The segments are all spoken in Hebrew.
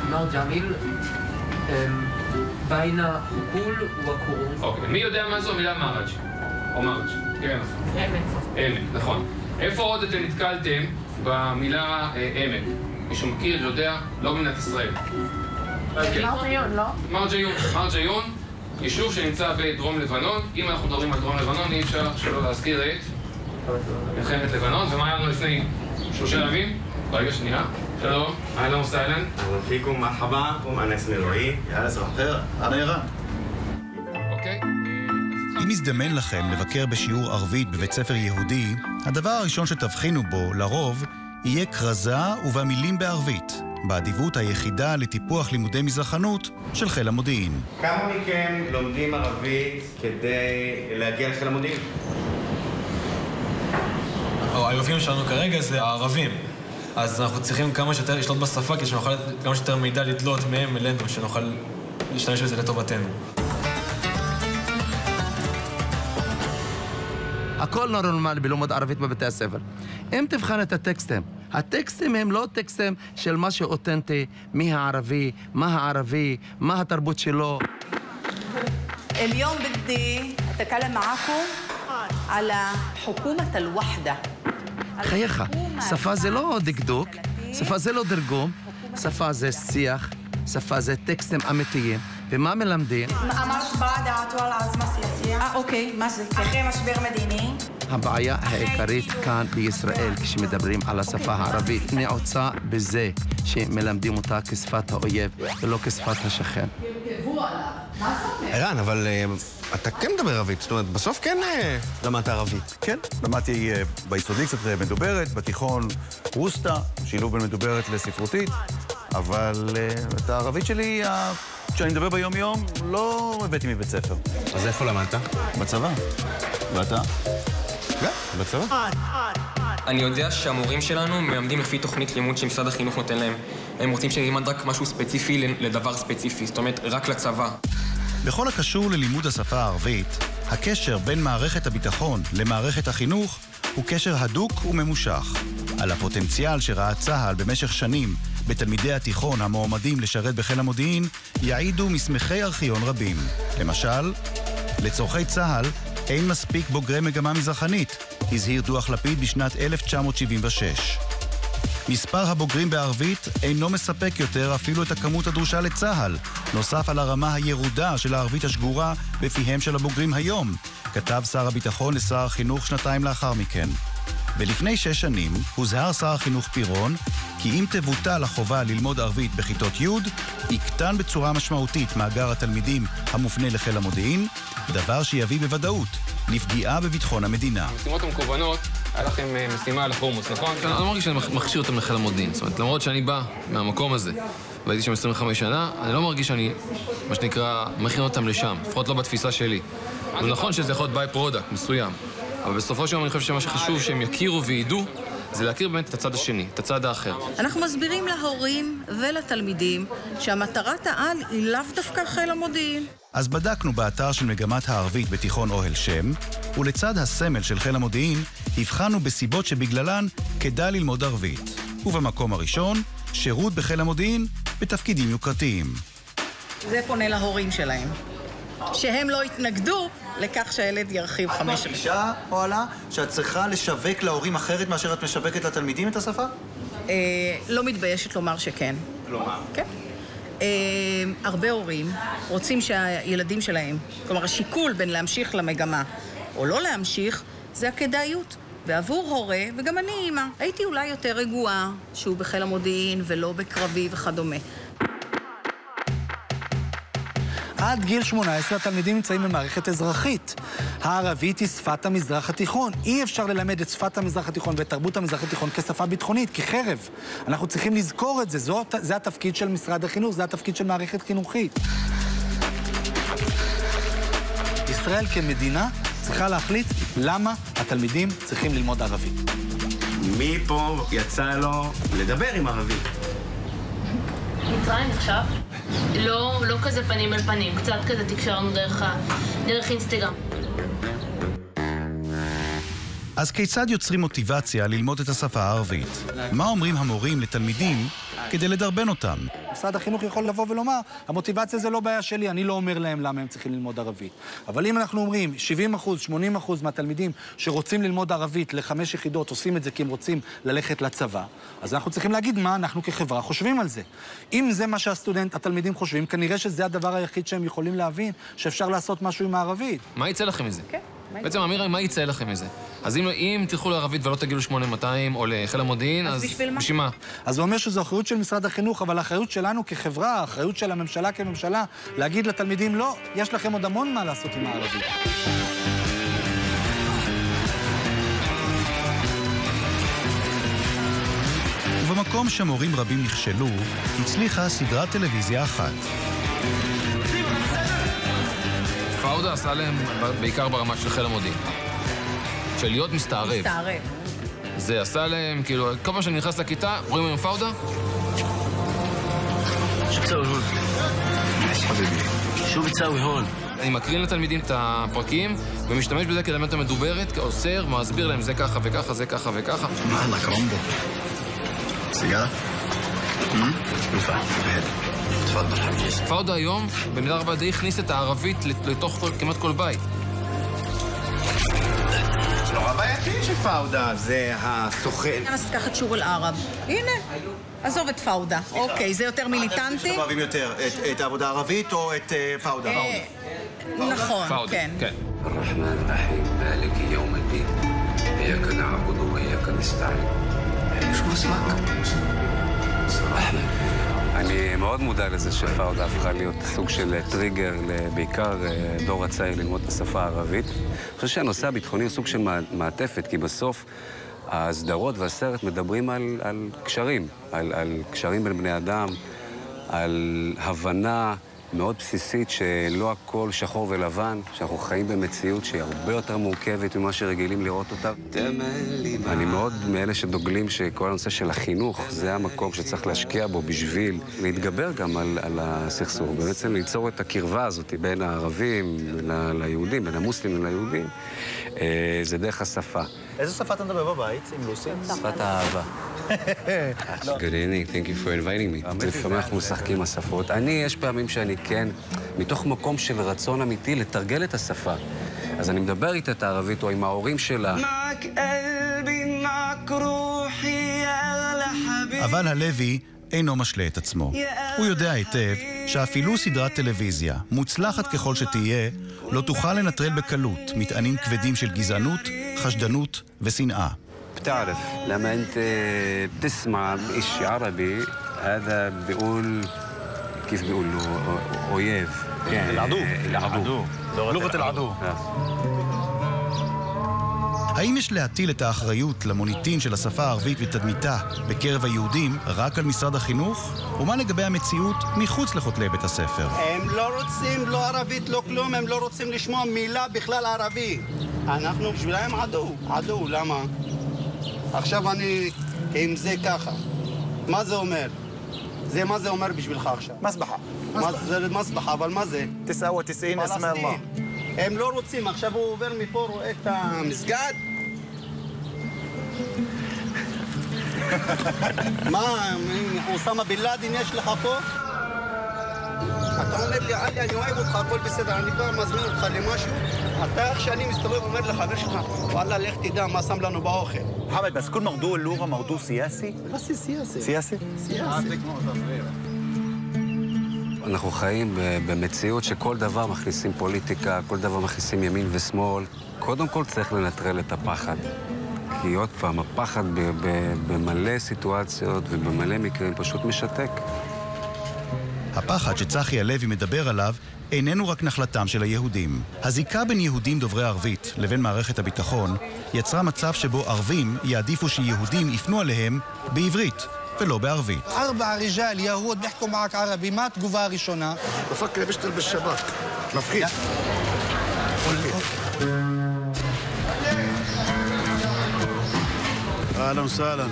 מר ג'מיל, בין החוקול והקורון. אוקיי, מי יודע מה זו המילה מרג' או מרג'? כן, נכון. עמק, נכון. איפה עוד אתם נתקלתם במילה עמק? מישהו מכיר, יודע? לא במדינת ישראל. מרג'יון, לא? מרג'יון, יישוב שנמצא בדרום לבנון. אם אנחנו מדברים על דרום לבנון, אי אפשר שלא להזכיר את מלחמת לבנון. ומה היה לנו לפני 3 ימים? רגע שנייה. שלום, אהלן וסהלן. אהלן פיקום, מרחבה, אני אסמי אלוהי. יאללה, סבח חיר, אנה איראן. אוקיי. אם יזדמן לכם לבקר בשיעור ערבית בבית ספר יהודי, הדבר הראשון שתבחינו בו, לרוב, יהיה כרזה ובמילים בערבית, באדיבות היחידה לטיפוח לימודי מזרחנות של חיל המודיעין. כמה מכם לומדים ערבית כדי להגיע לחיל המודיעין? היופים שלנו כרגע זה הערבים. אז אנחנו צריכים כמה שיותר לשלוט בשפה, כדי שנוכל כמה שיותר מידע לתלות מהם אלינו, שנוכל להשתמש בזה לטובתנו. הכל נורמלי בלימוד ערבית בבתי הספר. אם תבחן את הטקסטים, הטקסטים הם לא טקסטים של מה שאותנטי, מי הערבי, מה התרבות שלו. اليوم بدي أتكلم معكم على حكومة الوحدة. חייך, שפה זה לא דקדוק, שפה זה לא דרגום, שפה זה שיח, שפה זה טקסטים אמיתיים. ומה מלמדים? אמרת בעד העתירה לעצמה סיאסיה. אוקיי, מה זה? אחרי משבר מדיני. הבעיה העיקרית כאן בישראל, כשמדברים על השפה הערבית, נעוצה בזה שמלמדים אותה כשפת האויב ולא כשפת השכן. ערן, אבל אתה כן מדבר ערבית, זאת אומרת, בסוף כן למדת ערבית. כן, למדתי ביסודי קצת מדוברת, בתיכון רוסטה, שילוב בין מדוברת לספרותית, אבל את הערבית שלי, כשאני מדבר ביום-יום, לא הבאתי מבית ספר. אז איפה למדת? בצבא. ואתה? גם, בצבא. אני יודע שהמורים שלנו מלמדים לפי תוכנית לימוד שמשרד החינוך נותן להם. הם רוצים שנלמד רק משהו ספציפי לדבר ספציפי, זאת אומרת, רק לצבא. בכל הקשור ללימוד השפה הערבית, הקשר בין מערכת הביטחון למערכת החינוך הוא קשר הדוק וממושך. על הפוטנציאל שראה צה"ל במשך שנים בתלמידי התיכון המועמדים לשרת בחיל המודיעין יעידו מסמכי ארכיון רבים. למשל, לצורכי צה"ל אין מספיק בוגרי מגמה מזרחנית, הזהיר דוח לפיד בשנת 1976. מספר הבוגרים בערבית אינו מספק יותר אפילו את הכמות הדרושה לצה"ל, נוסף על הרמה הירודה של הערבית השגורה בפיהם של הבוגרים היום, כתב שר הביטחון לשר החינוך 2 לאחר מכן. ולפני 6 שנים הוזהר שר החינוך פירון כי אם תבוטל החובה ללמוד ערבית בכיתות י' יקטן בצורה משמעותית מאגר התלמידים המופנה לחיל המודיעין, דבר שיביא בוודאות לפגיעה בביטחון המדינה. המשימות המקוונות, היה לכם משימה על החומוס, נכון? אני לא מרגיש שאני מכשיר אותם לחיל המודיעין. זאת אומרת, למרות שאני בא מהמקום הזה והייתי שם 25 שנה, אני לא מרגיש שאני, מה שנקרא, מכין אותם לשם, לפחות לא בתפיסה שלי. ונכון שזה יכול להיות ביי פרודקט מסוים, אבל בסופו של יום אני חושב שמה שחשוב שהם יכירו וידעו זה להכיר באמת את הצד השני, את הצד האחר. אנחנו מסבירים להורים ולתלמידים שהמטרת העל היא לאו דווקא חיל המודיעין. אז בדקנו באתר של מגמת הערבית בתיכון אוהל שם, ולצד הסמל של חיל המודיעין, הבחנו בסיבות שבגללן כדאי ללמוד ערבית. ובמקום הראשון, שירות בחיל המודיעין בתפקידים יוקרתיים. זה פונה להורים שלהם, שהם לא התנגדו לכך שהילד ירחיב 5 שנים. את מרגישה, אוהלה, שאת צריכה לשווק להורים אחרת מאשר את משווקת לתלמידים את השפה? לא מתביישת לומר שכן. כלומר? כן. הרבה הורים רוצים שהילדים שלהם, כלומר השיקול בין להמשיך למגמה או לא להמשיך, זה הכדאיות. ועבור הורה, וגם אני אימא, הייתי אולי יותר רגועה שהוא בחיל המודיעין ולא בקרבי וכדומה. עד גיל 18 התלמידים נמצאים במערכת אזרחית. הערבית היא שפת המזרח התיכון. אי אפשר ללמד את שפת המזרח התיכון ואת תרבות המזרח התיכון כשפה ביטחונית, כחרב. אנחנו צריכים לזכור את זה. זה התפקיד של משרד החינוך, זה התפקיד של מערכת חינוכית. ישראל כמדינה צריכה להחליט למה התלמידים צריכים ללמוד ערבית. מי פה יצא לו לדבר עם ערבי? מצרים עכשיו? לא כזה פנים אל פנים, קצת כזה תקשרנו דרך אינסטגרם. אז כיצד יוצרים מוטיבציה ללמוד את השפה הערבית? מה אומרים המורים לתלמידים כדי לדרבן אותם? משרד החינוך יכול לבוא ולומר, המוטיבציה זה לא בעיה שלי, אני לא אומר להם למה הם צריכים ללמוד ערבית. אבל אם אנחנו אומרים, 70%, 80% מהתלמידים שרוצים ללמוד ערבית ל5 יחידות, עושים את זה כי הם רוצים ללכת לצבא, אז אנחנו צריכים להגיד מה אנחנו כחברה חושבים על זה. אם זה מה התלמידים חושבים, כנראה שזה הדבר היחיד שהם יכולים להבין, שאפשר לעשות משהו עם הערבית. מה יצא לכם מזה? כן. בעצם, אמירה, מה יצא לכם מזה? אז אם תלכו לערבית ולא תגידו 8200 או לחיל המודיעין, אז בשביל מה? אז הוא אומר שזו אחריות של משרד החינוך, אבל האחריות שלנו כחברה, האחריות של הממשלה כממשלה, להגיד לתלמידים, לא, יש לכם עוד המון מה לעשות עם הערבית. ובמקום שמורים רבים נכשלו, הצליחה סדרת טלוויזיה אחת. פאודה עשה להם בעיקר ברמה של חיל המודיעין. של להיות מסתערב. זה עשה להם, כאילו, כל פעם שאני נכנס לכיתה, רואים עם פאודה? אני מקרין לתלמידים את הפרקים, ומשתמש בזה כאלמנט המדוברת, כאוסר, ומסביר להם זה ככה וככה, זה ככה וככה. מה עלק רמבו? סיגרה? פאודה היום, במידה רבה די הכניס את הערבית לתוך כמעט כל בית. זה נורא בעייתי שפאודה זה הסוכן. אז תיקח את שור אל-ערב. הנה, עזוב את פאודה. אוקיי, זה יותר מיליטנטי. אתם אוהבים יותר, את העבודה הערבית או את פאודה? נכון, כן. الرحمن الرحيم مالك يوم الدين إياك نعبد وإياك نستعين. شو اسمك؟ أحمد. אני מאוד מודע לזה שפאודה הפכה להיות סוג של טריגר בעיקר דור הצעיר ללמוד את השפה הערבית. אני חושב שהנושא הביטחוני הוא סוג של מעטפת, כי בסוף הסדרות והסרט מדברים על קשרים, על קשרים בין בני אדם, על הבנה מאוד בסיסית שלא הכל שחור ולבן, שאנחנו חיים במציאות שהיא הרבה יותר מורכבת ממה שרגילים לראות אותה. אני מאוד מאלה שדוגלים שכל הנושא של החינוך זה המקום שצריך להשקיע בו בשביל להתגבר גם על הסכסוך, בעצם ליצור את הקרבה הזאת בין הערבים ליהודים, בין המוסלמים ליהודים, זה דרך השפה. איזה שפה אתה מדבר בבית עם לוסי? שפת האהבה. Good evening, thank you for inviting me. לפעמים אנחנו משחקים השפות. יש פעמים שאני כן, מתוך מקום של רצון אמיתי לתרגל את השפה. אז אני מדבר איתה את הערבית או עם ההורים שלה. אבל הלוי אינו משלה את עצמו. הוא יודע היטב שאפילו סדרת טלוויזיה, מוצלחת ככל שתהיה, לא תוכל לנטרל בקלות מטענים כבדים של גזענות, חשדנות ושנאה. بتعرف لما انت بتسمع شيء عربي هذا بيقول كيف بيقولوا اويف العدو لغة العدو. האם יש להטיל את האחריות למוניטין של השפה הערבית ותדמיתה בקרב היהודים רק על משרד החינוך? ומה לגבי המציאות מחוץ לכותלי בית הספר? הם לא רוצים לא ערבית, לא כלום, הם לא רוצים לשמוע מילה בכלל ערבי. אנחנו בשבילם עדו, למה? עכשיו אני, אם זה ככה, מה זה אומר? מה זה אומר בשבילך עכשיו? מסבחה. זה מסבחה, אבל מה זה? 99 اسم الله. הם לא רוצים, עכשיו הוא עובר מפה, רואה את המסגד. מה, אוסמה בן לאדן יש לך פה? אתה אומר לי, עלי, אני אוהב אותך, הכל בסדר, אני כבר מזמין אותך למשהו. אתה איך שאני מסתובב אומר לחבר שלך, וואלה, לך תדע מה שם לנו באוכל. محمد بس كل موضوع اللغة موضوع سياسي؟ بس سياسي. سياسي؟ سياسي. אנחנו חיים במציאות שכל דבר מכניסים פוליטיקה, כל דבר מכניסים ימין ושמאל. קודם כל צריך לנטרל את הפחד. כי עוד פעם, הפחד במלא סיטואציות ובמלא מקרים פשוט משתק. הפחד שצחי הלוי מדבר עליו איננו רק נחלתם של היהודים. הזיקה בין יהודים דוברי ערבית לבין מערכת הביטחון יצרה מצב שבו ערבים יעדיפו שיהודים יפנו עליהם בעברית ולא בערבית. 4 ריג'ל יהוד ביחקו מעק ערבי, מה התגובה הראשונה? בפקר בשתל בשב"כ. מפחיד. אהלן וסהלן.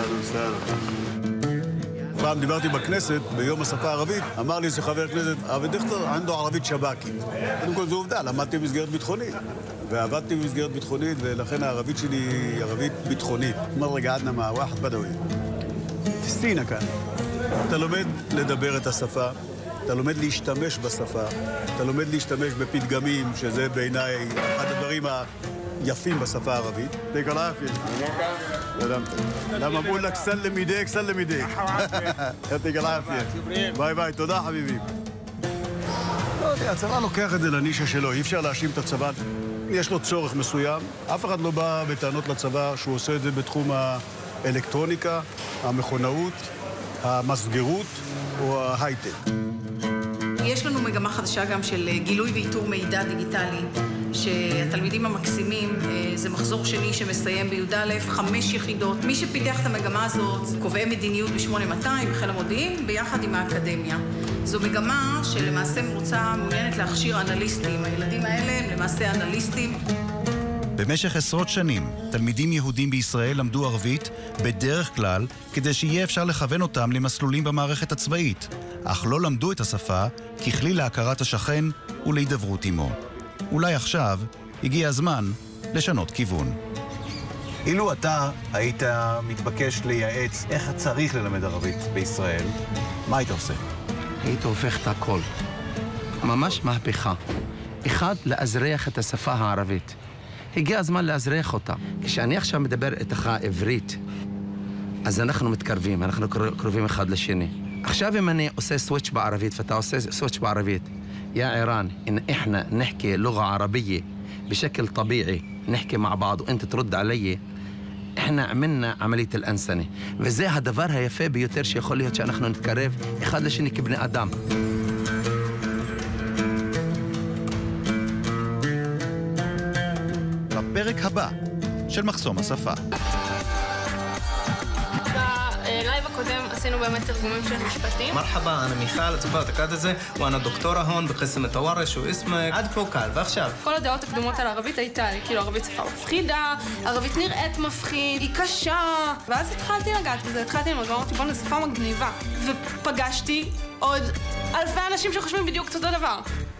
פעם דיברתי בכנסת, ביום השפה הערבית, אמר לי איזה חבר כנסת, אבי דיכטר, ענדו ערבית שב"כית. קודם כל זו עובדה, למדתי במסגרת ביטחונית. ועבדתי במסגרת ביטחונית, ולכן הערבית שלי היא ערבית ביטחונית. אמר רגע, עדנה מה, ואחד בדואי. תסתינה כאן. אתה לומד לדבר את השפה, אתה לומד להשתמש בשפה, אתה לומד להשתמש בפתגמים, שזה בעיניי אחד הדברים היפים בשפה הערבית. תקל עפיה. למה אמרו לך סלם ידייק, סלם ידייק. תקל עפיה. ביי ביי, תודה חביבי. לא יודע, הצבא לוקח את זה לנישה שלו, אי אפשר להאשים את הצבא. יש לו צורך מסוים, אף אחד לא בא בטענות לצבא שהוא עושה את זה בתחום האלקטרוניקה, המכונאות, המסגרות או ההייטק. יש לנו מגמה חדשה גם של גילוי ואיתור מידע דיגיטלי, שהתלמידים המקסימים, זה מחזור שני שמסיים בי"א, 5 יחידות. מי שפיתח את המגמה הזאת, קובעי מדיניות ב-8200, בחיל המודיעין, ביחד עם האקדמיה. זו מגמה שלמעשה מעוניינת להכשיר אנליסטים. הילדים האלה הם למעשה אנליסטים. במשך עשרות שנים, תלמידים יהודים בישראל למדו ערבית בדרך כלל כדי שיהיה אפשר לכוון אותם למסלולים במערכת הצבאית, אך לא למדו את השפה ככלי להכרת השכן ולהידברות עמו. אולי עכשיו הגיע הזמן לשנות כיוון. אילו אתה היית מתבקש לייעץ איך צריך ללמד ערבית בישראל, מה היית עושה? היית הופך את הכל. ממש מהפכה. אחד, לאזרח את השפה הערבית. הגיע הזמן לאזרח אותה. כשאני עכשיו מדבר איתך עברית, אז אנחנו מתקרבים, אנחנו קרובים אחד לשני. עכשיו אם אני עושה סוויץ' בערבית, ואתה עושה סוויץ' בערבית, يا إيران إن إحنا نحكي لغة عربية بشكل طبيعي نحكي مع بعض وأنت ترد علي إحنا عملنا عملية الأنسنة وزي هالدבר היפה ביותר שיכול להיות שאנחנו נתקרב אחד לשני כבני אדם. בפרק הבא של מחסום השפה. בלייב הקודם עשינו באמת תרגומים של משפטים. מרחבה, אני מיכל, הצופה התקד הזה, ואני דוקטורה הון בקסם התווארש, ואסמק, עד פה קל, ועכשיו. כל הדעות הקדומות על ערבית הייתה לי, כאילו ערבית שפה מפחידה, ערבית נראית מפחיד, היא קשה. ואז התחלתי לגעת בזה, התחלתי ללמוד, ואמרתי בוא נשפה מגניבה. ופגשתי עוד אלפי אנשים שחושבים בדיוק אותו דבר.